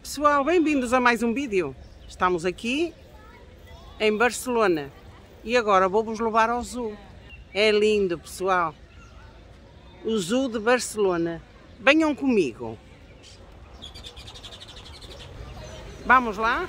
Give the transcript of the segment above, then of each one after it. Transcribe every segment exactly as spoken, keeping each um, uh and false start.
pessoal, bem-vindos a mais um vídeo. Estamos aqui em Barcelona e agora vou-vos levar ao zoo. É lindo, pessoal. O zoo de Barcelona. Venham comigo. Vamos lá?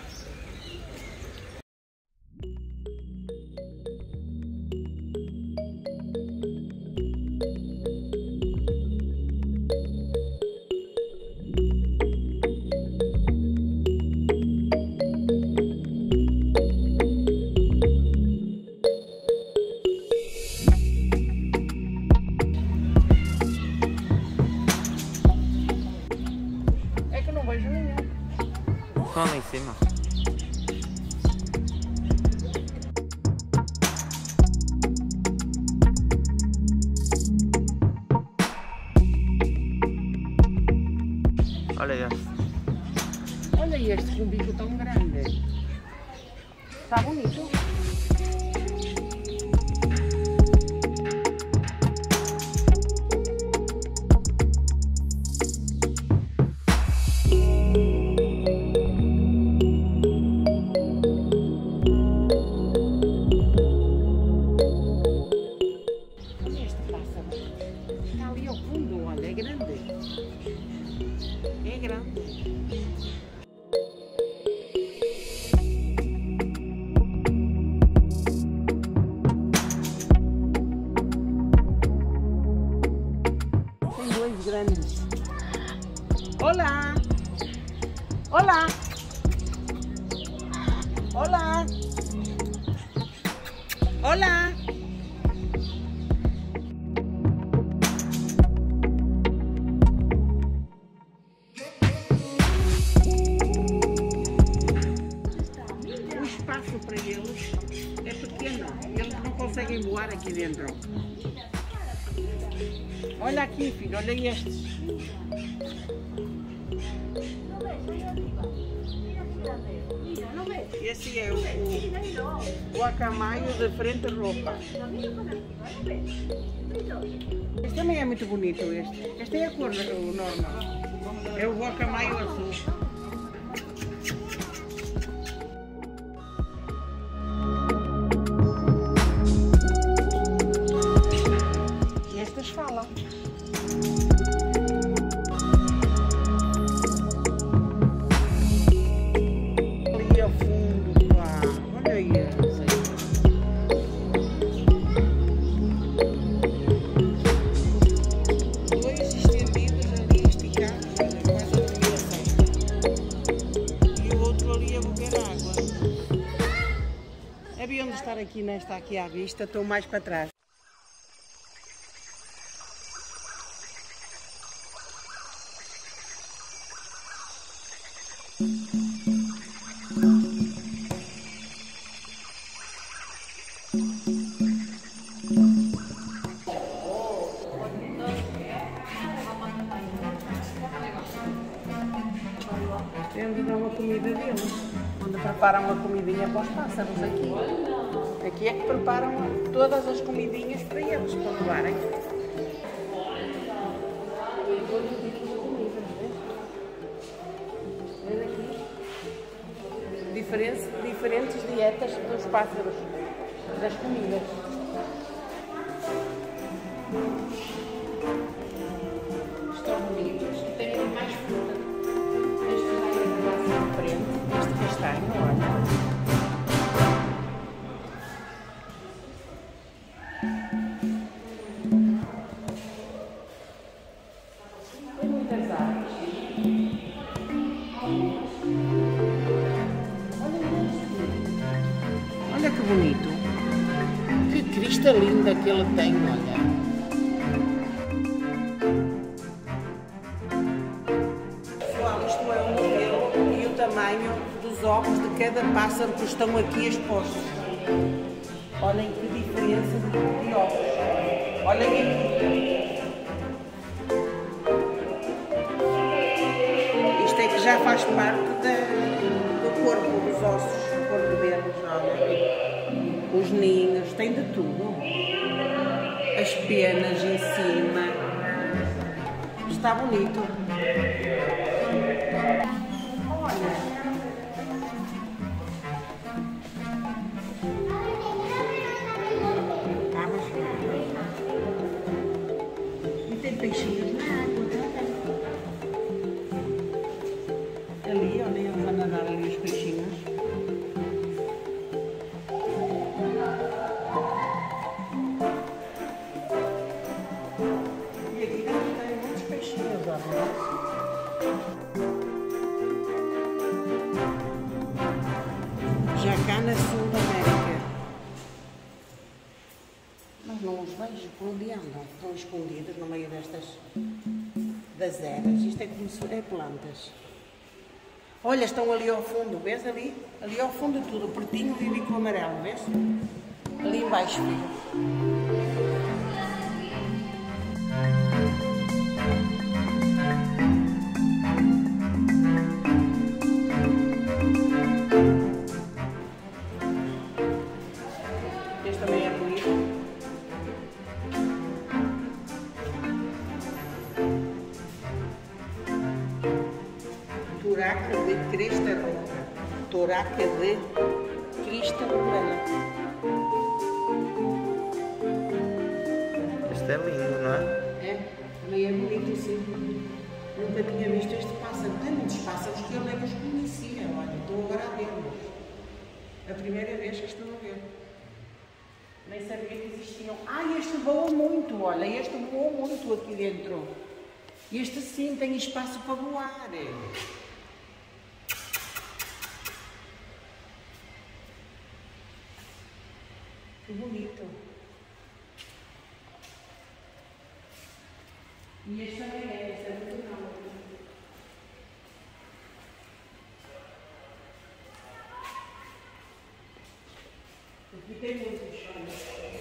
Estão lá em cima. Olha este. Olha este com um bico tão grande. Está bonito. É grande. Tem dois grandes. Olá! Olá! Olá! Olá! Para eles é pequeno, eles não conseguem voar aqui dentro. Olha aqui, filho, olha estes. Esse é o, o, o acamaio de frente roupa. Este também é muito bonito, este. Este é a cor do normal. É o guacamaio azul. Fala. Ali ao fundo, pá. Olha aí. Dois estendidos ali, esticados, olha, quase a direção. E o outro ali a beber água. Haviam de estar aqui nesta aqui à vista, estou mais para trás. É onde dão a comida deles, onde preparam a comidinha para os pássaros aqui. Aqui é que preparam todas as comidinhas para eles, para levarem. Olha aqui. Diferentes, diferentes dietas dos pássaros, das comidas. Estão bonitos, tem mais fruta. Este castanho, olha. Tem muitas árvores. Olha que bonito. Que crista linda que ele tem, olha. Tamanho dos ovos de cada pássaro que estão aqui expostos. Olhem que diferença de ovos. Olhem aqui. Isto é que já faz parte da, do corpo, dos ossos, do corpo deles. Olha. Os ninhos, tem de tudo. As penas em cima. Está bonito. Olha. E tem peixinhos na água. Ali, olha, eles a nadar ali os peixinhos. E aqui também tem muitos peixinhos, olha. Já cá na Sul da América. Mas não os vejo por onde andam. Estão escondidos no meio destas das eras. Isto é como se é plantas. Olha, estão ali ao fundo, vês ali? Ali ao fundo tudo, pertinho e bico amarelo, vês? Ali embaixo, filho. Este também é bonito. Toraca de crista roja. Toraca de crista roja. Este é lindo, não é? É, também é bonito assim. Nunca tinha visto este pássaro. Tem muitos pássaros que eu nem os conhecia. Olha, estou agora a vê-los. A primeira vez que estou a ver. Nem sabia que existiam. Ah, este voa muito, olha, este voa muito aqui dentro. Este sim tem espaço para voar. Que bonito. E este também é, este é muito grande. Aqui tem muitos, olha.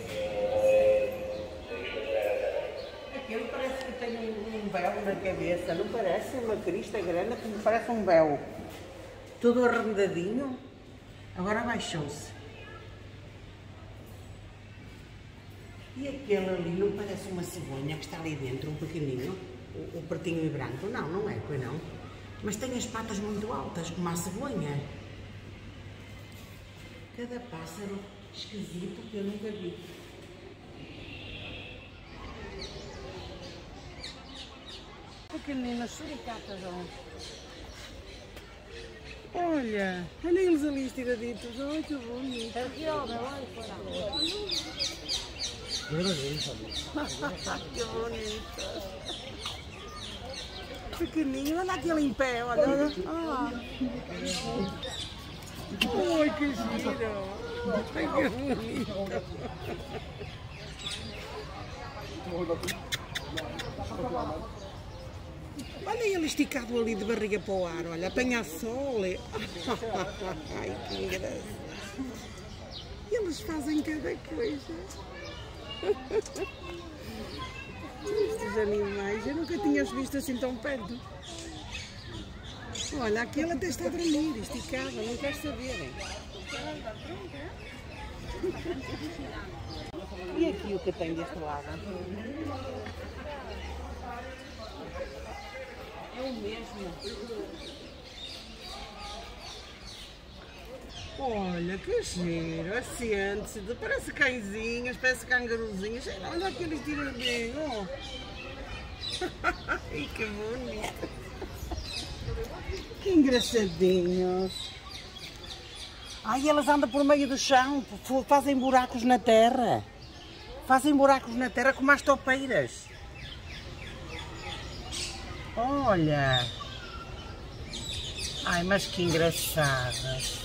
Aquele parece que tem um, um véu na cabeça, não parece? Uma crista grande que me parece um véu. Todo arredondadinho. Agora abaixou-se. E aquele ali não parece uma cegonha que está ali dentro, um pequenino? O, o pretinho e branco? Não, não é, pois não. Mas tem as patas muito altas, como a cegonha. Cada pássaro esquisito que eu nunca vi. Pequeninas suricatas, olha, olha eles ali estiraditos, olha que bonito. Que bonito. Pequenino, olha aquele em pé, olha. Ah. Oi, que giro! Ai, que bonito! Olha ele esticado ali de barriga para o ar, olha, apanha sol. Ai, que engraçado! Eles fazem cada coisa. Estes animais, eu nunca tinha os visto assim tão perto. Olha, aquele até está a dormir, esticado, não quer saber. E aqui o que tem deste lado? É o mesmo. Olha, que giro, assente-se, parece cãezinhos, parece cangaruzinhos. Olha aqueles tiradinhos. Ai, que bonito. Que engraçadinhos. Ai, elas andam por meio do chão, fazem buracos na terra. Fazem buracos na terra como as topeiras. Olha. Ai, mas que engraçadas.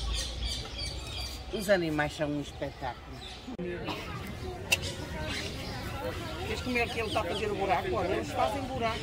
Os animais são um espetáculo. Vês como é que ele está a fazer o buraco? Olha, eles fazem buraco.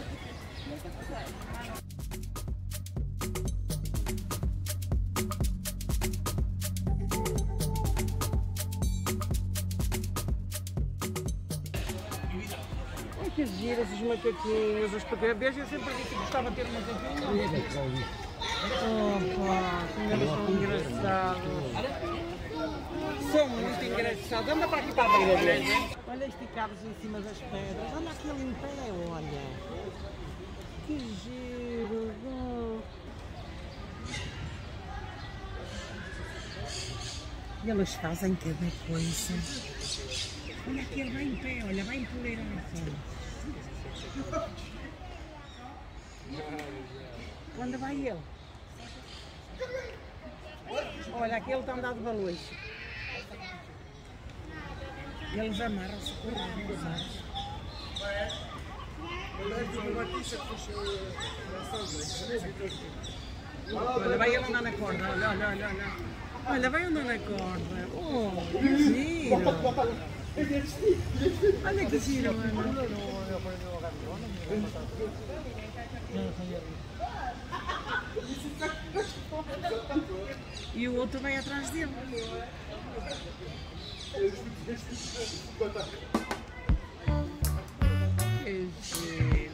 Ai, que giros esses macaquinhos, os pequenos. Eu sempre disse que gostava de ter um macaquinho. Opa, como eles são engraçados. São muito engraçados. Anda para aqui para a beira. Olha esticados em cima das pedras. Olha aquele em pé, olha. Que giro. E eles fazem cada coisa. Olha aqui, ele vai em pé, olha, vai empoleirar aqui. Onde vai ele? Olha, aqui ele está a andar de balões. Eles amarram-se por lá, nos ares. Olha, vai ele andar na corda, olha, olha, olha, olha. Olha, vai andar na corda. Oh, que giro! Olha que giro, mano. E o outro vai atrás dele. Que giro!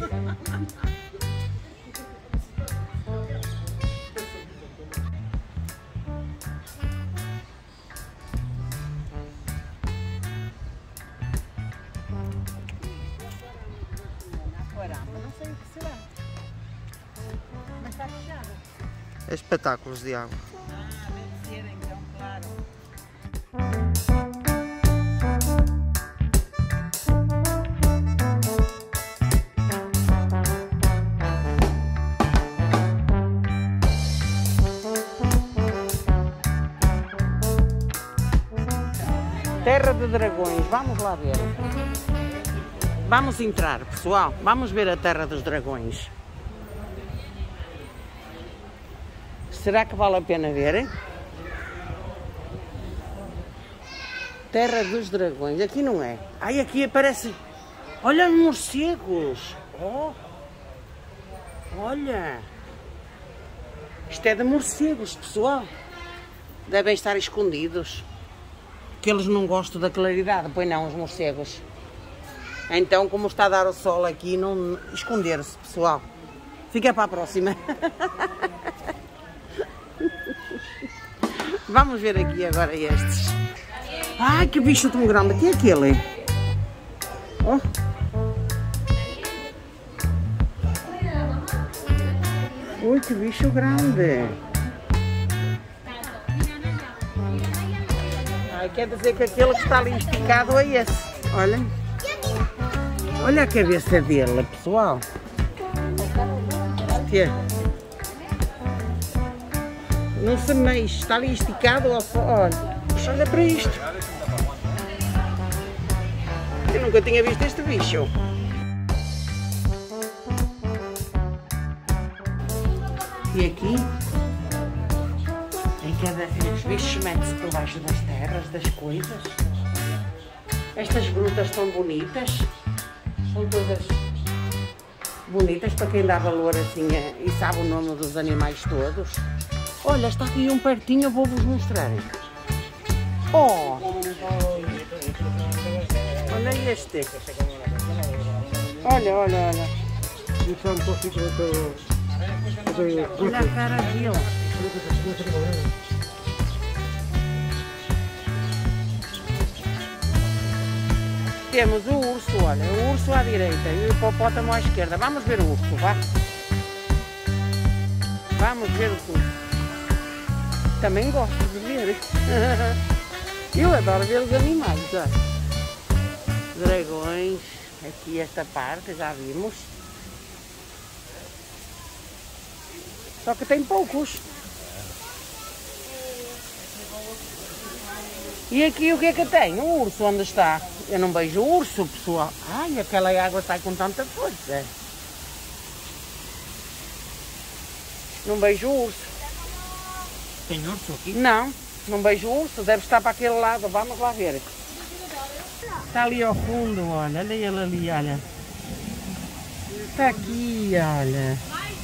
Não sei o que será. Mas está fechado. É espetáculos de água. Ah, deve ser então, claro. Terra de Dragões, vamos lá ver. Vamos entrar, pessoal. Vamos ver a Terra dos Dragões. Será que vale a pena ver, hein? Terra dos Dragões. Aqui não é. Ai, aqui aparece... Olha os morcegos. Oh. Olha. Isto é de morcegos, pessoal. Devem estar escondidos. Que eles não gostam da claridade. Pois não, os morcegos. Então, como está a dar o sol aqui, não esconder-se, pessoal. Fica para a próxima. Vamos ver aqui agora estes. Ai, que bicho tão grande. Que é aquele? Oh. Ui, que bicho grande. Ai, quer dizer que aquele que está ali esticado é esse. Olha. Olha a cabeça dele, pessoal. Que? Não se mexe, está ali esticado. Olha, olha para isto. Eu nunca tinha visto este bicho. E aqui, em cada... os bichos metem-se por baixo das terras, das coisas. Estas grutas tão bonitas. São todas bonitas para quem dá valor assim e sabe o nome dos animais todos. Olha, está aqui um pertinho, eu vou-vos mostrar. Oh! Olha este. Olha, olha, olha. Olha a cara dele. Temos o urso, olha, o urso à direita e o hipopótamo à esquerda. Vamos ver o urso, vá. Vamos ver o urso. Também gosto de ver. Eu adoro ver os animais, olha. Dragões, aqui esta parte, já vimos. Só que tem poucos. E aqui o que é que tem? O urso, onde está? Eu não vejo o urso, pessoal. Ai, aquela água sai com tanta força. Não vejo o urso. Tem urso aqui? Não, não vejo o urso. Deve estar para aquele lado. Vamos lá ver. Está ali ao fundo, olha. Olha ele ali, olha. Está aqui, olha.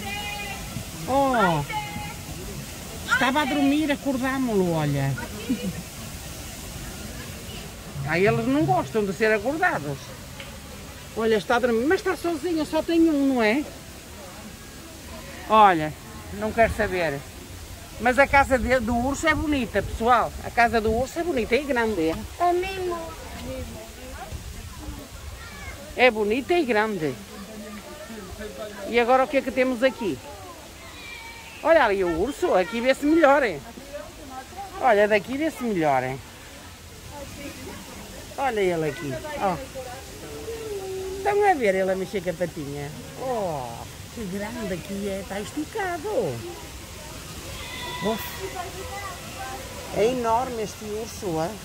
Oh! Estava a dormir, acordámo-lo, olha. Aí eles não gostam de ser acordados. Olha, está a dormir, mas está sozinho, só tem um, não é? Olha, não quero saber. Mas a casa de, do urso é bonita, pessoal. A casa do urso é bonita e grande. É mesmo. É bonita e grande. E agora o que é que temos aqui? Olha ali o urso, aqui vê-se melhor. Hein? Olha, daqui vê-se melhor, hein? Olha ele aqui. Oh. Estão a ver ele a mexer com a patinha? Oh, que grande aqui é. Está esticado. Oh. É enorme este urso, é?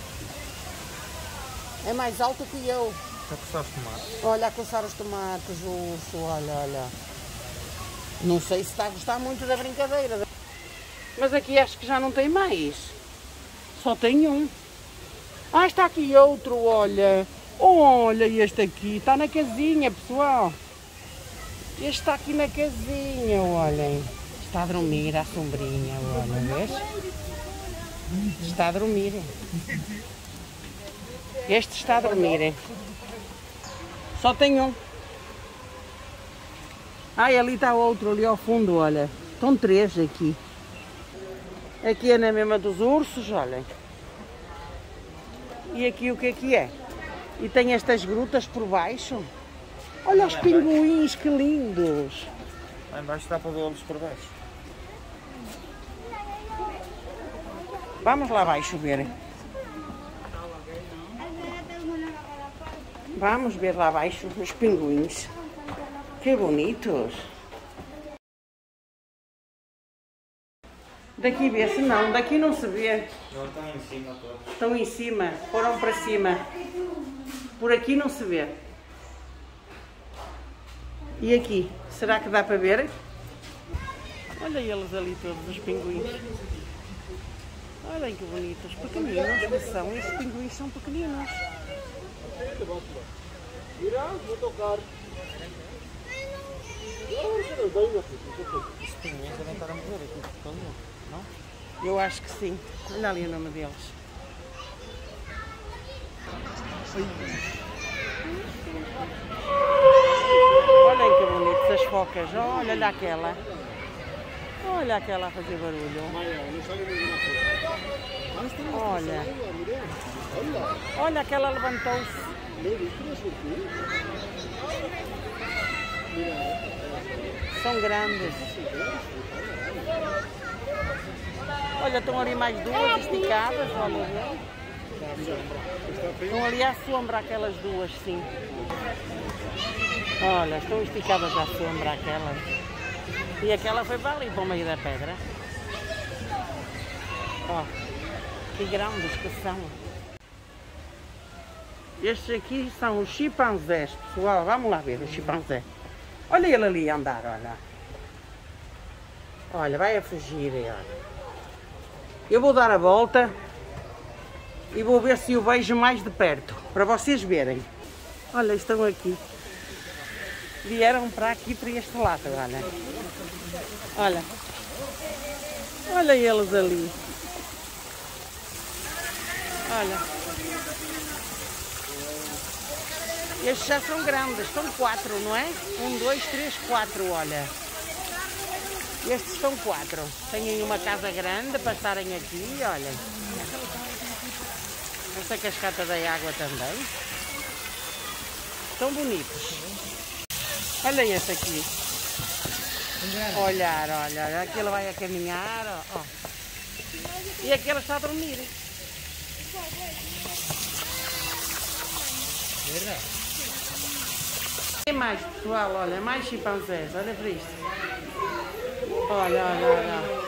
É mais alto que eu. Está a coçar os tomates. Olha, a coçar os tomates, o urso, olha, olha. Não sei se está a gostar muito da brincadeira. Mas aqui acho que já não tem mais. Só tem um. Ah, está aqui outro, olha. Olha este aqui, está na casinha, pessoal. Este está aqui na casinha, olhem. Está a dormir à sombrinha, olha, vês? Está a dormir. Este está a dormir. Só tem um. Ah, e ali está outro, ali ao fundo, olha. Estão três aqui. Aqui é na mesma dos ursos, olhem. E aqui o que é que é? E tem estas grutas por baixo. Olha os pinguins, que lindos. Lá embaixo dá para vê-los por baixo. Vamos lá abaixo ver. Vamos ver lá abaixo os pinguins. Que bonitos. Daqui vê-se não, daqui não se vê. Não, estão em cima todos. Estão em cima, foram para cima. Por aqui não se vê. E aqui, será que dá para ver? Olha eles ali todos, os pinguins. Olhem que bonitos, pequeninos que são. Estes pinguins são pequeninos. Os pinguins devem estar a morrer aqui, não? Eu acho que sim. Olha ali o nome deles. Olhem que bonitos as focas. Olha, olha aquela. Olha aquela a fazer barulho. Olha. Olha aquela levantou-se. São grandes. Olha, estão ali mais duas esticadas, olha. Estão ali à sombra aquelas duas, sim. Olha, estão esticadas à sombra aquelas. E aquela foi para ali, para o meio da pedra. Ó, oh, que grandes que são. Estes aqui são os chimpanzés, pessoal. Vamos lá ver o chimpanzé. Olha ele ali a andar, olha. Olha, vai a fugir, olha. Eu vou dar a volta e vou ver se o vejo mais de perto, para vocês verem. Olha, estão aqui. Vieram para aqui, para este lado, olha. Olha. Olha eles ali. Olha. Estes já são grandes, são quatro, não é? Um, dois, três, quatro, olha. Estes são quatro. Têm uma casa grande para estarem aqui, olha. Esta cascata da água também. São bonitos. Olha este aqui. Olhar, olha. Aquele vai a caminhar, ó. E aquele está a dormir. Tem mais, pessoal, olha, mais chimpanzés, olha para isto. Olha, olha, olha.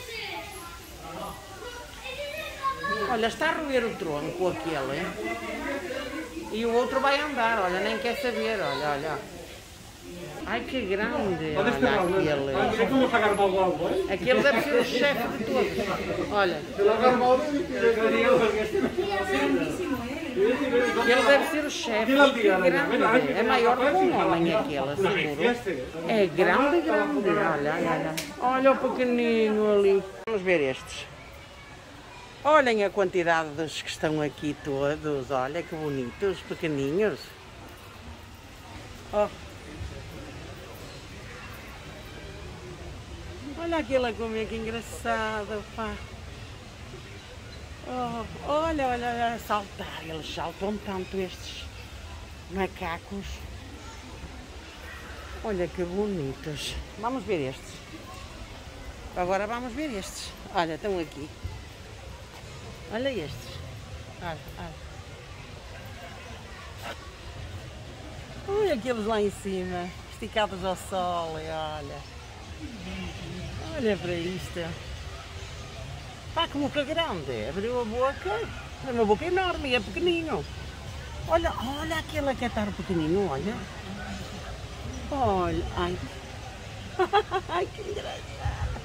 Olha, está a roer o tronco aquele, hein? E o outro vai andar, olha, nem quer saber, olha, olha. Ai, que grande, olha aquele. Aquele deve ser o chefe de todos. Olha. Ele deve ser o chefe, que grande. É maior do que um homem aquele, seguro. É grande, grande. Olha, olha. Olha o pequenino ali. Vamos ver estes. Olhem a quantidade dos que estão aqui todos. Olha que bonitos, pequeninhos. Oh. Olha aquele a comer, que engraçado, pá. Oh, olha, olha, olha, saltar. Eles saltam tanto, estes macacos. Olha que bonitos. Vamos ver estes. Agora vamos ver estes. Olha, estão aqui. Olha estes. Olha, olha. Olha aqueles lá em cima, esticados ao sol, e olha. Olha para isto. Pá, que boca grande. Abriu a boca. É uma boca enorme e é pequenino. Olha, olha aquele catarro pequenino, olha. Olha, ai. Ai, que engraçado.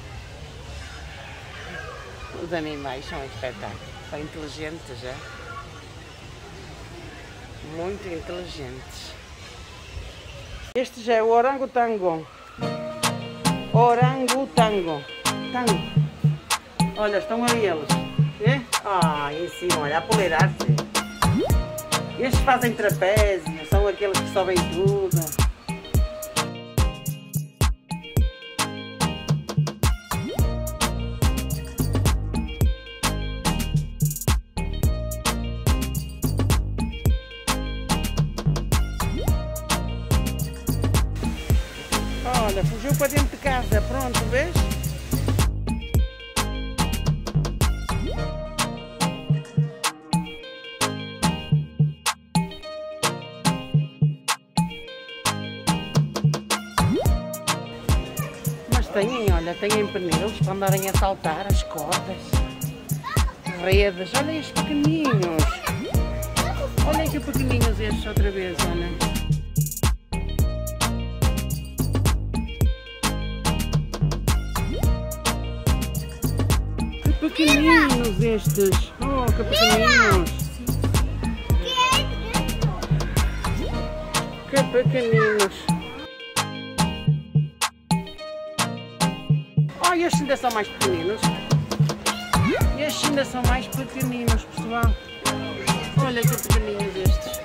Os animais são espetáculos. São inteligentes, já. Muito inteligentes. Este já é o orangotango. Orangotango. Tango. Olha, estão aí eles. É? Ah, em cima, olha, a poleirar-se. Estes fazem trapézio, são aqueles que sobem tudo. Olha, fugiu para dentro de casa, pronto, vês? Mas têm, olha, têm pneus para andarem a saltar as cordas, redes, olha estes pequenininhos. Olha que pequenininhos estes outra vez, olha. Pequeninos estes, oh que pequeninos, que pequeninos. Oh, estes ainda são mais pequeninos, estes ainda são mais pequeninos, pessoal. Olha que pequeninos estes.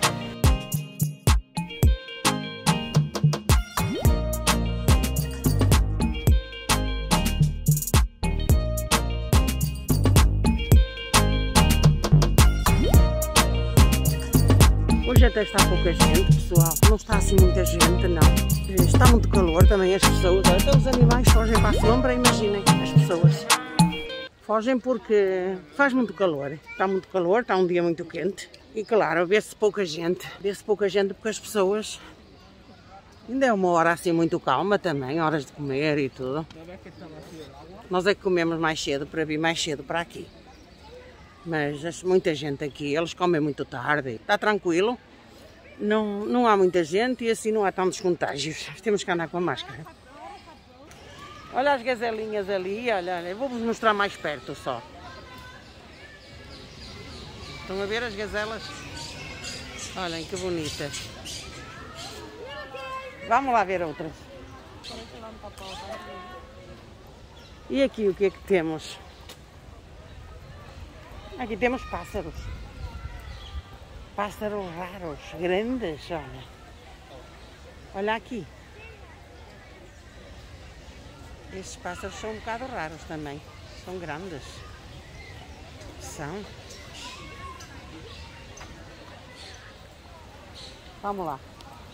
Hoje até está pouca gente, pessoal, não está assim muita gente, não. Está muito calor também, as pessoas, até os animais fogem para a sombra, imaginem, as pessoas. Fogem porque faz muito calor, está muito calor, está um dia muito quente. E claro, vê-se pouca gente, vê-se pouca gente porque as pessoas... Ainda é uma hora assim muito calma também, horas de comer e tudo. Nós é que comemos mais cedo para vir mais cedo para aqui. Mas muita gente aqui, eles comem muito tarde, está tranquilo, não, não há muita gente e assim não há tantos contágios, temos que andar com a máscara. Olha as gazelinhas ali, olha, olha, vou-vos mostrar mais perto só. Estão a ver as gazelas? Olhem que bonitas. Vamos lá ver outras. E aqui o que é que temos? Aqui temos pássaros. Pássaros raros, grandes, olha. Olha aqui. Estes pássaros são um bocado raros também. São grandes. São. Vamos lá.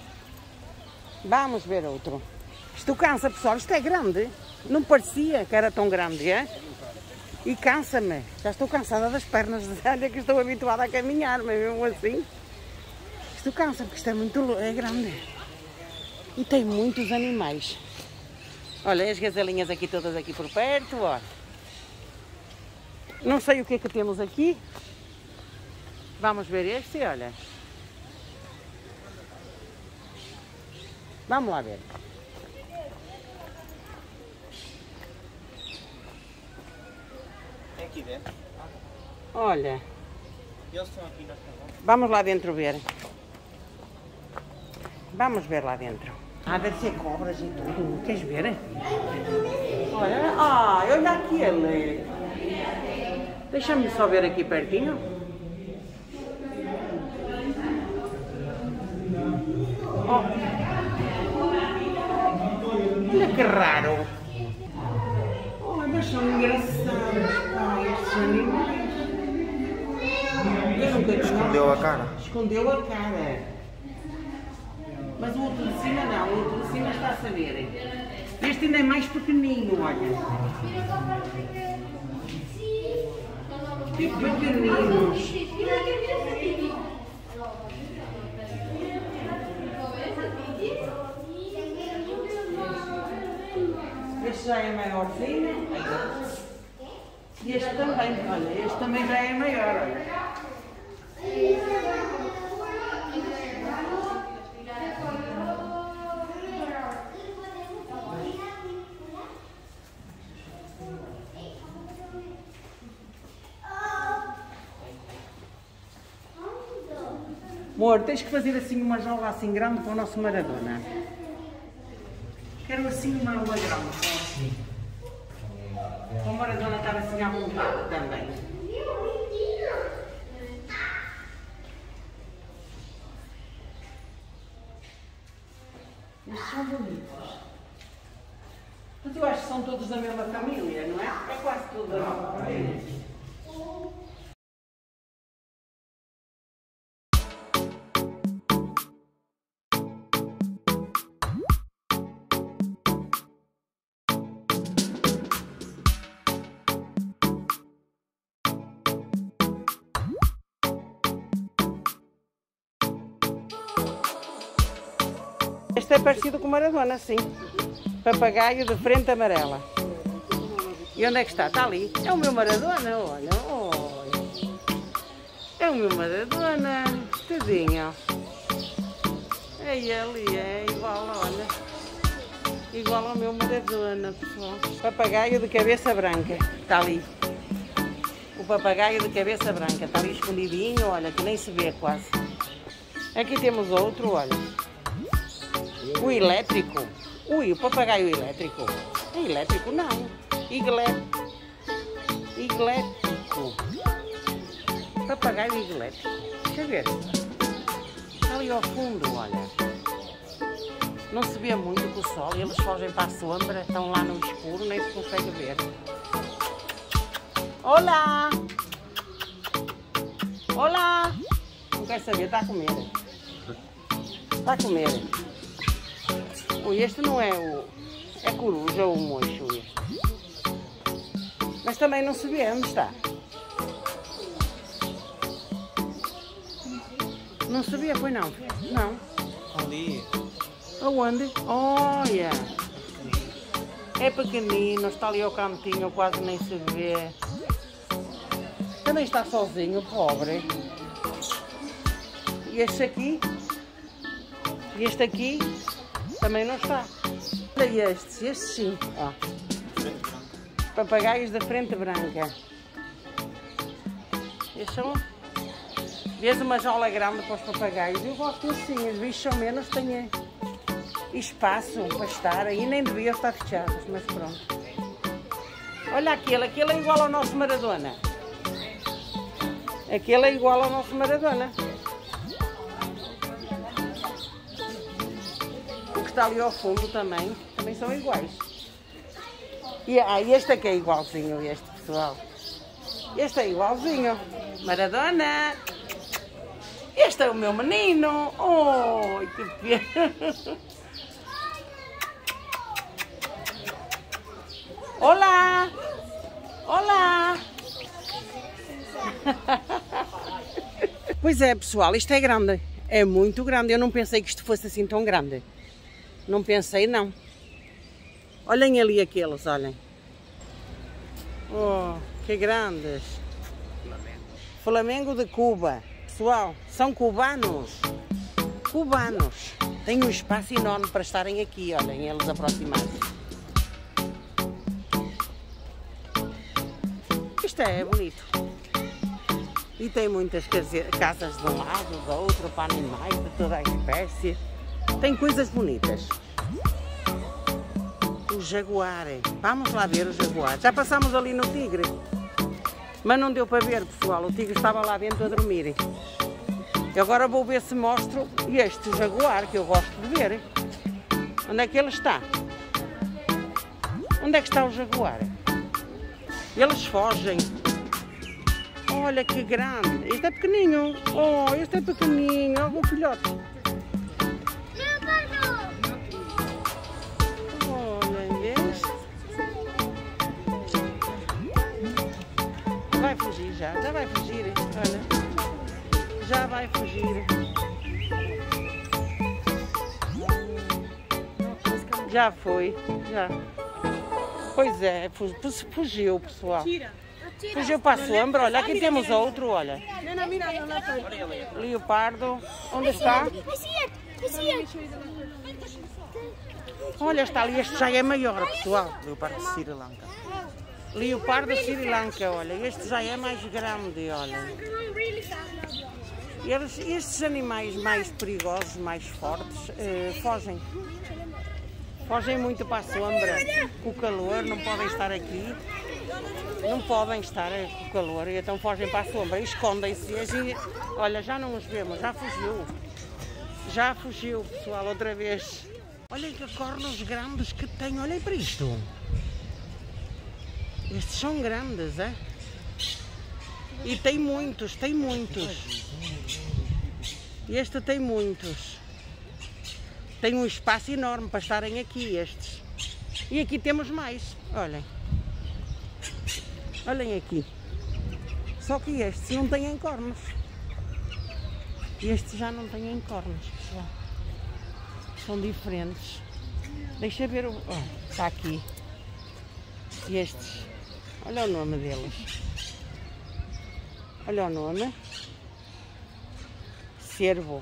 Vamos ver outro. Isto cansa, pessoal. Isto é grande. Não parecia que era tão grande, é? E cansa-me, já estou cansada das pernas, olha que estou habituada a caminhar, mas mesmo assim, isto cansa porque isto é muito é grande. E tem muitos animais. Olha, as gazelinhas aqui todas aqui por perto, ó. Não sei o que é que temos aqui. Vamos ver este, olha. Vamos lá ver. Aqui dentro. Olha. Eles estão aqui, nós estamos. Vamos lá dentro ver. Vamos ver lá dentro. Ah, deve ser cobras e tudo. Queres ver? Olha, ah, olha aquele. Deixa-me só ver aqui pertinho. Oh. Olha que raro. Oh, mas são engraçados, pá, estes animais. Eu nunca Escondeu a cara. Escondeu a cara. Mas o outro de cima não, o outro de cima está a saber. Este ainda é mais pequenino, olha. Que pequeninos. Este já é maiorzinho. E este também, olha, este também já é maior, olha. Amor, tens que fazer assim uma jaula assim grande para o nosso Maradona. Quero assim uma jaula grande, só assim. Para o Maradona estar assim à vontade também. Estes são bonitos. Mas eu acho que são todos da mesma família, não é? É quase tudo da mesma família. Este é parecido com o Maradona, sim. Papagaio de frente amarela. E onde é que está? Está ali. É o meu Maradona, olha. Oi. É o meu Maradona. Tadinho. É ele, é igual, olha. Igual ao meu Maradona, pessoal. Papagaio de cabeça branca. Está ali. O papagaio de cabeça branca. Está ali escondidinho, olha, que nem se vê quase. Aqui temos outro, olha. O elétrico. Ui, o papagaio elétrico. É elétrico? Não. Iglé. Iglético. Papagaio elétrico. Deixa eu ver. Ali ao fundo, olha. Não se vê muito com o sol. Eles fogem para a sombra. Estão lá no escuro. Nem se consegue ver. Olá! Olá! Não quer saber. Está a comer. Está a comer. Ui, este não é o... é coruja ou o mocho este. Mas também não se vê onde está. Não se vê, foi não? Não. Ali. Aonde? Olha. É pequenino, está ali ao cantinho, quase nem se vê. Também está sozinho, pobre. E este aqui? E este aqui? Também não está. Olha estes, estes sim. Ó. Papagaios da frente branca. Estes são... Vês uma jaula grande para os papagaios. Eu gosto assim, os bichos ao menos têm espaço para estar. Aí nem deviam estar fechados, mas pronto. Olha aquele, aquele é igual ao nosso Maradona. Aquele é igual ao nosso Maradona. Está ali ao fundo também, também são iguais. E ah, este aqui é igualzinho, este pessoal. Este é igualzinho. Maradona! Este é o meu menino! Oh, que pena! Olá! Olá! Pois é, pessoal, isto é grande. É muito grande. Eu não pensei que isto fosse assim tão grande. Não pensei, não. Olhem ali aqueles, olhem. Oh, que grandes. Flamengo de Cuba. Pessoal, são cubanos. Cubanos. Têm um espaço enorme para estarem aqui, olhem, eles aproximados. Isto é bonito. E tem muitas casas de um lado, do outro, para animais de toda a espécie. Tem coisas bonitas. O jaguar. Vamos lá ver o jaguar. Já passámos ali no tigre. Mas não deu para ver, pessoal. O tigre estava lá dentro a dormir. E agora vou ver se mostro este jaguar que eu gosto de ver. Onde é que ele está? Onde é que está o jaguar? Eles fogem. Olha que grande. Este é pequeninho. Oh, este é pequeninho. Olha o filhote. Olha este. Vai fugir. já, já vai fugir, olha. Já vai fugir. Já foi, já. Pois é, fugiu, pessoal. Fugiu para a sombra, olha, aqui temos outro, olha. Leopardo, onde está? Olha, está ali, este já é maior, pessoal. Leopardo de Sri Lanka. Leopardo de Sri Lanka, olha, este já é mais grande, olha. Eles, estes animais mais perigosos, mais fortes, eh, fogem. Fogem muito para a sombra, com o calor, não podem estar aqui. Não podem estar com o calor, e então fogem para a sombra, escondem-se. E olha, já não os vemos, já fugiu. Já fugiu, pessoal, outra vez. Olhem que cornos grandes que tem, olhem para isto. Estes são grandes, é? E tem muitos, tem muitos. Este tem muitos. Tem um espaço enorme para estarem aqui, estes. E aqui temos mais, olhem. Olhem aqui. Só que estes não têm cornos. Estes já não têm cornos, pessoal. São diferentes. Deixa ver o... Oh, está aqui. Estes. Olha o nome deles. Olha o nome. Cervo.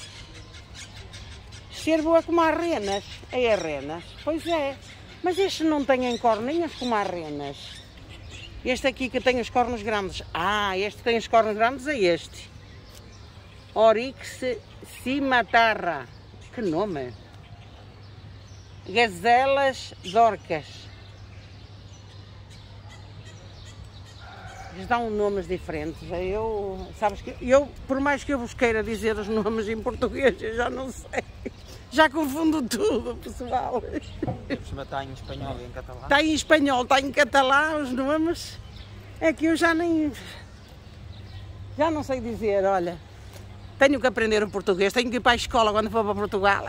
Cervo é como as renas. É as renas. Pois é. Mas estes não têm corninhas como as renas. Este aqui que tem os cornos grandes. Ah, este que tem os cornos grandes é este. Oryx cimatarra. Que nome? Gazelas dorcas. Eles dão nomes diferentes. Eu, sabes que eu, por mais que eu vos queira dizer os nomes em português, eu já não sei. Já confundo tudo, pessoal. Está em espanhol e em catalão. Está em espanhol, está em catalão os nomes. É que eu já nem... Já não sei dizer, olha. Tenho que aprender o português, tenho que ir para a escola quando for para Portugal.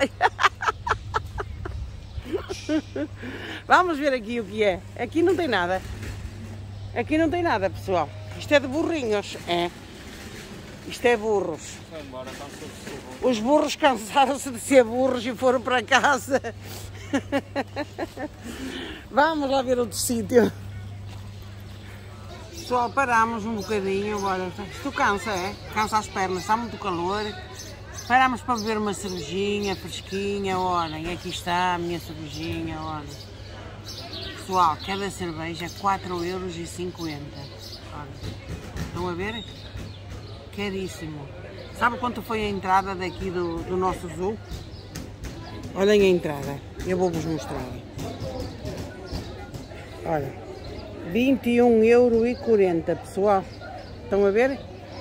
Vamos ver aqui o que é. Aqui não tem nada. Aqui não tem nada, pessoal. Isto é de burrinhos, é. Isto é burros. Os burros cansaram-se de ser burros e foram para casa. Vamos lá ver outro sítio. Pessoal, paramos um bocadinho agora. Isto cansa, é? Cansa as pernas, está muito calor. Paramos para beber uma cervejinha fresquinha. Olhem, aqui está a minha cervejinha, olhem. Pessoal, cada cerveja quatro euros e cinquenta. Olha, estão a ver? Caríssimo. Sabe quanto foi a entrada daqui do, do nosso zoo? Olhem a entrada. Eu vou-vos mostrar. Olha, vinte e um euros e quarenta, pessoal. Estão a ver?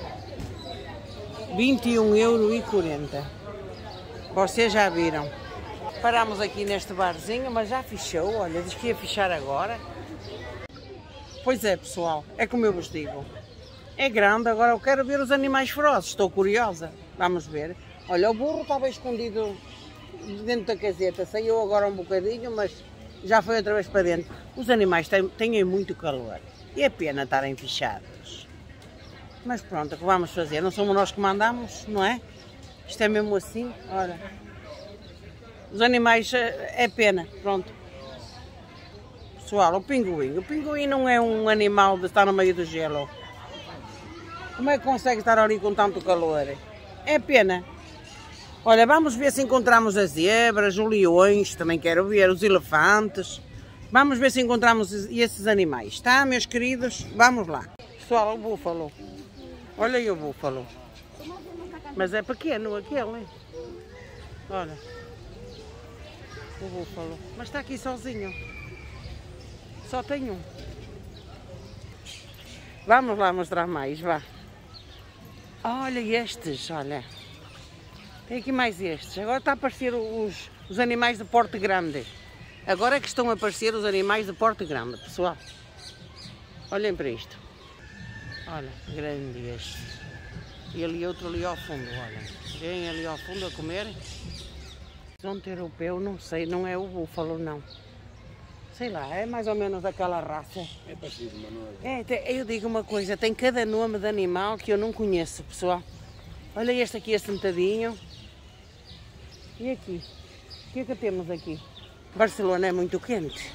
vinte e um euros e quarenta. Vocês já viram. Paramos aqui neste barzinho, mas já fechou. Olha, diz que ia fechar agora. Pois é, pessoal, é como eu vos digo. É grande, agora eu quero ver os animais ferozes. Estou curiosa. Vamos ver. Olha, o burro estava escondido dentro da caseta. Saiu agora um bocadinho, mas já foi outra vez para dentro. Os animais têm, têm muito calor. E é pena estarem fechados. Mas pronto, o que vamos fazer? Não somos nós que mandamos, não é? Isto é mesmo assim, olha. Os animais, é pena, pronto. Pessoal, o pinguim. O pinguim não é um animal de estar no meio do gelo. Como é que consegue estar ali com tanto calor? É pena. Olha, vamos ver se encontramos as zebras, os leões, também quero ver, os elefantes. Vamos ver se encontramos esses animais, tá, meus queridos? Vamos lá. Pessoal, o búfalo. Olha aí o búfalo. Mas é pequeno aquele. Olha. O búfalo. Mas está aqui sozinho. Só tem um. Vamos lá mostrar mais, vá. Olha estes, olha. Tem aqui mais estes. Agora está a aparecer os, os animais de porte grande. Agora é que estão a aparecer os animais de porte grande, pessoal. Olhem para isto. Olha, grande este. E ali outro ali ao fundo, olha. Vem ali ao fundo a comer. Zonte europeu, não sei, não é o búfalo, não. Sei lá, é mais ou menos daquela raça. É parecido, mas não é. É, tem- eu digo uma coisa, tem cada nome de animal que eu não conheço, pessoal. Olha este aqui assentadinho. E aqui? O que é que temos aqui? Barcelona é muito quente.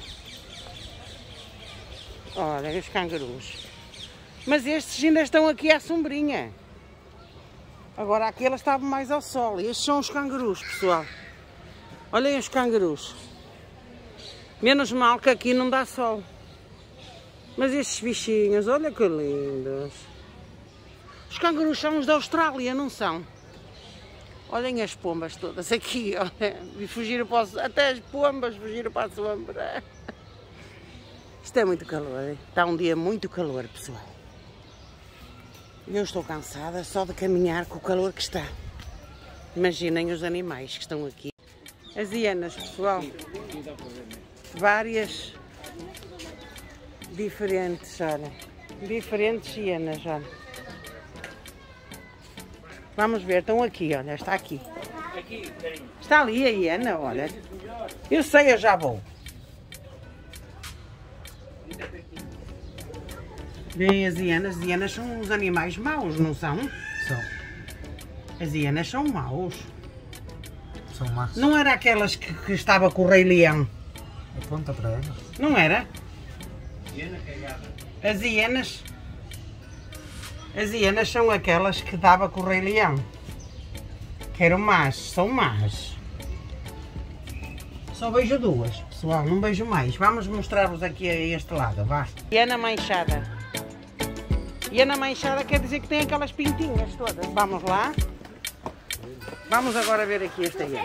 Olha, os cangurus. Mas estes ainda estão aqui à sombrinha. Agora aqueles estavam mais ao sol. Estes são os cangurus, pessoal. Olhem os cangurus. Menos mal que aqui não dá sol. Mas estes bichinhos, olha que lindos. Os cangurus são os da Austrália, não são? Olhem as pombas todas aqui, olha. E fugiram para o... Até as pombas fugiram para a sombra. Isto é muito calor. Está um dia muito calor, pessoal. Eu estou cansada só de caminhar com o calor que está. Imaginem os animais que estão aqui. As hienas, pessoal. Várias diferentes, olha. Diferentes hienas, olha. Vamos ver, estão aqui, olha, está aqui. Está ali a hiena, olha. Eu sei, eu já vou. Bem, as hienas, as hienas são os animais maus, não são? São. As hienas são maus. São más. Não era aquelas que, que estava com o Rei Leão? Aponta para elas. Não era? As hienas... As hienas são aquelas que dava com o Rei Leão. Que eram más, são más. Só vejo duas, pessoal, não vejo mais. Vamos mostrar-vos aqui a este lado, vá. Hiena manchada. Hiena manchada quer dizer que tem aquelas pintinhas todas. Vamos lá. Vamos agora ver aqui esta hiena.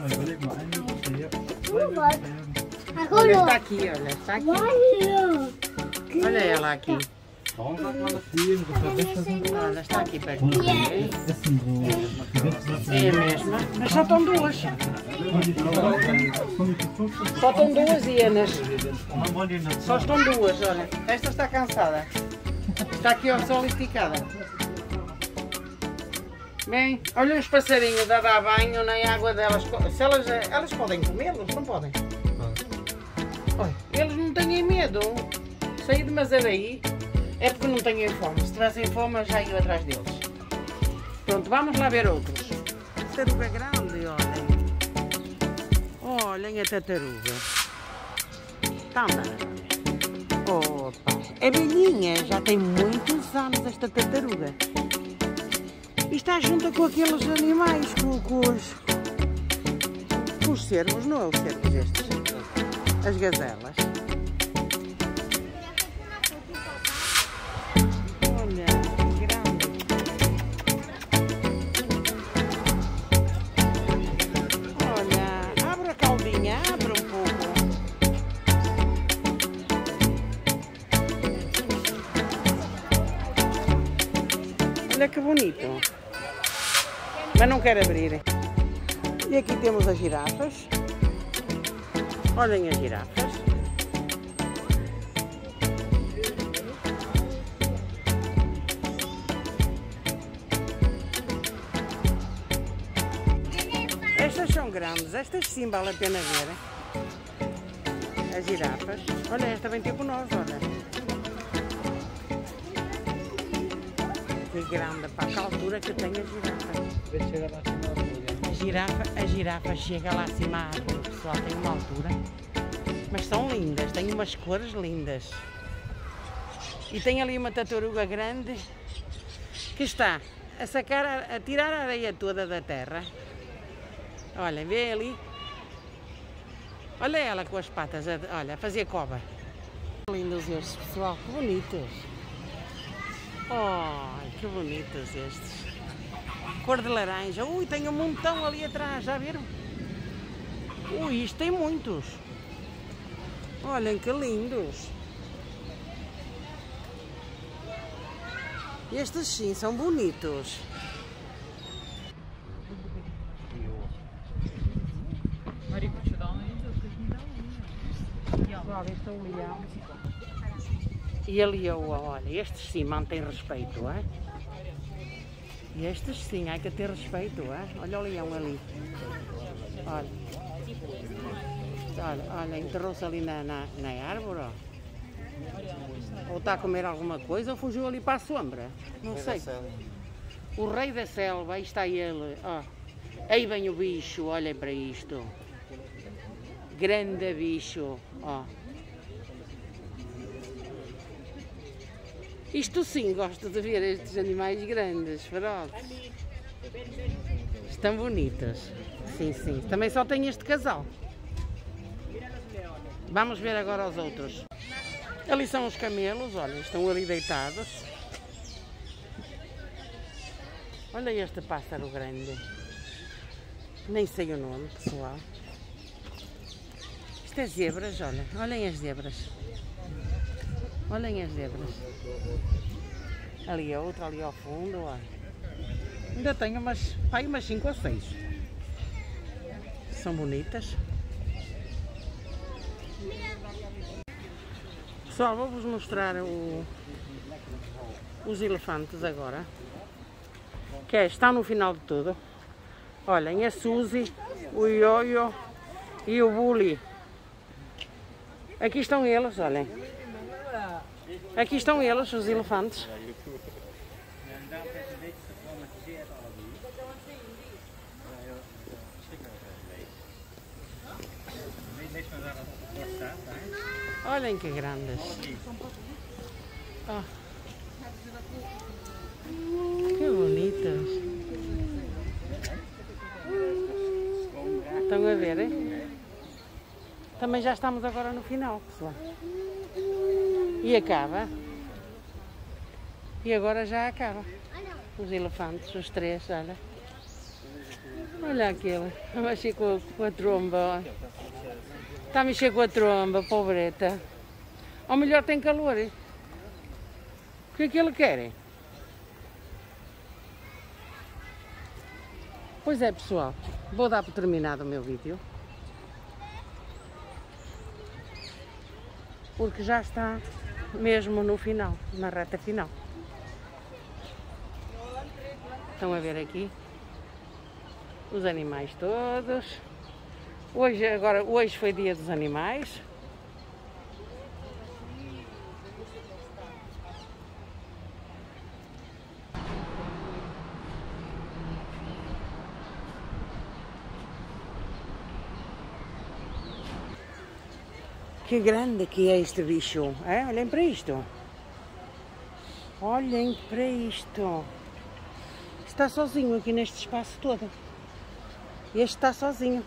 Olha, está aqui, olha, está aqui. Olha ela aqui. Olha, está aqui pertinho. É a mesma, mas só estão duas. Só estão duas hienas. Só estão duas, olha. Esta está cansada. Está aqui ao sol esticada. Bem, olha os passarinhos a dar banho na água delas. Se elas, elas podem comê-los, não podem? Olha, eles não têm medo. Sair de Mazaraí é porque não têm fome. Se tivessem fome, já ia atrás deles. Pronto, vamos lá ver outros. Tartaruga grande, olhem. Olhem a tartaruga. Está a andar. Opa, é velhinha, já tem muitos anos esta tartaruga. E está junto com aqueles animais, com, com os... com os cervos, não é os cervos estes? As gazelas. Olha, que grande. Olha, abre a caldinha, abre um pouco. Olha que bonito. Mas não quero abrir. E aqui temos as girafas. Olhem as girafas. Estas são grandes, estas sim vale a pena ver. As girafas. Olha, esta vem ter com nós, olha. Que grande, para a altura que tem a girafa. A girafa, a girafa chega lá acima à árvore, pessoal, tem uma altura. Mas são lindas, têm umas cores lindas. E tem ali uma tartaruga grande que está a sacar, a, a tirar a areia toda da terra. Olha, vê ali. Olha ela com as patas, a, olha, a fazer cova. Lindos estes, pessoal, que bonitos. Oh, que bonitos estes. Cor de laranja. Ui, tem um montão ali atrás, já viram? Ui, isto tem muitos. Olhem que lindos. Estes sim, são bonitos. Olha, este é um leão. E a leoa, olha, estes sim mantêm respeito, é? E estes sim, há que ter respeito, é? Olha o leão ali. Olha. Olha, olha, enterrou-se ali na, na, na árvore, ó. Ou está a comer alguma coisa ou fugiu ali para a sombra. Não sei. O rei da selva, aí está ele, ó. Aí vem o bicho, olhem para isto. Grande bicho, ó. Isto sim, gosto de ver estes animais grandes, ferozes. Estão bonitos. Sim, sim. Também só tem este casal. Vamos ver agora os outros. Ali são os camelos, olha, estão ali deitados. Olha este pássaro grande. Nem sei o nome, pessoal. Isto é zebras, olha. Olhem as zebras. Olhem as zebras. Ali a outra, ali ao fundo, olha. Ainda tenho umas, pai, umas cinco ou seis. São bonitas. Pessoal, vou-vos mostrar o, os elefantes agora. Que é, estão no final de tudo. Olhem, a Suzy, o Ioio e o Bully. Aqui estão eles, olhem. Aqui estão eles, os elefantes. Olhem que grandes. Oh. Que bonitas. Estão a ver, hein? Também já estamos agora no final, pessoal. E acaba. E agora já acaba. Os elefantes, os três, olha. Olha aquele. A mexer com, com a tromba. Está a mexer com a tromba, pobreta. Ou melhor, tem calor. Hein? O que é que ele quer? Pois é, pessoal. Vou dar por terminado o meu vídeo. Porque já está mesmo no final, na reta final. Estão a ver aqui os animais todos. Hoje, agora, hoje foi dia dos animais. Que grande que é este bicho, é? Olhem para isto. Olhem para isto. Está sozinho aqui neste espaço todo. Este está sozinho.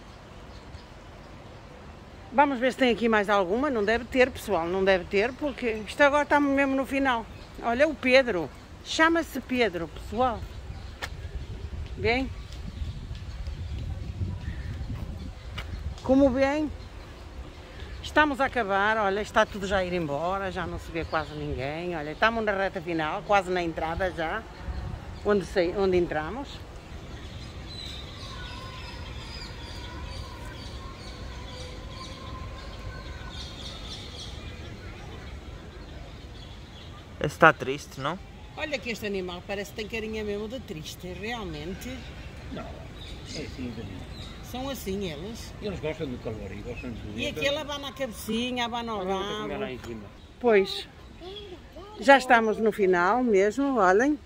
Vamos ver se tem aqui mais alguma. Não deve ter, pessoal, não deve ter, porque isto agora está mesmo no final. Olha o Pedro. Chama-se Pedro, pessoal. Bem? Como bem? Estamos a acabar, olha, está tudo já a ir embora, já não se vê quase ninguém, olha, estamos na reta final, quase na entrada já, onde, sei, onde entramos. Está triste, não? Olha que este animal parece que tem carinha mesmo de triste, realmente. Não, é assim também. São assim eles. Eles gostam do calor e gostam de... E aquele abana a cabecinha, abana o rabo. lá em cima. Pois, já estamos no final mesmo, olhem.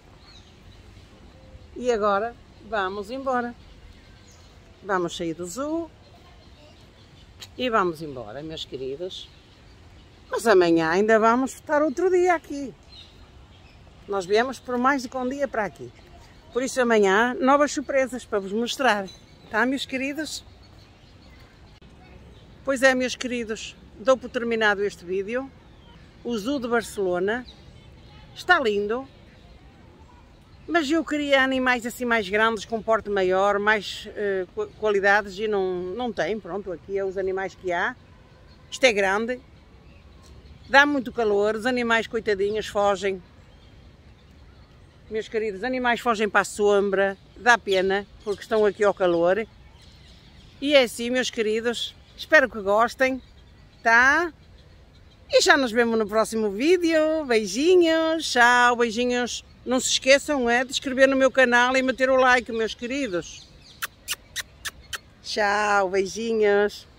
E agora vamos embora. Vamos sair do zoo e vamos embora, meus queridos. Mas amanhã ainda vamos estar outro dia aqui. Nós viemos por mais do que um dia para aqui. Por isso amanhã novas surpresas para vos mostrar. Tá, meus queridos? Pois é, meus queridos, dou por terminado este vídeo. O Zoo de Barcelona está lindo, mas eu queria animais assim mais grandes, com porte maior, mais uh, qualidades, e não, não tem. Pronto, aqui é os animais que há. Isto é grande, dá muito calor, os animais coitadinhos fogem. Meus queridos, os animais fogem para a sombra, dá pena, porque estão aqui ao calor. E é assim, meus queridos, espero que gostem, tá? E já nos vemos no próximo vídeo. Beijinhos, tchau, beijinhos. Não se esqueçam, é, de inscrever no meu canal e meter o like, meus queridos. Tchau, beijinhos.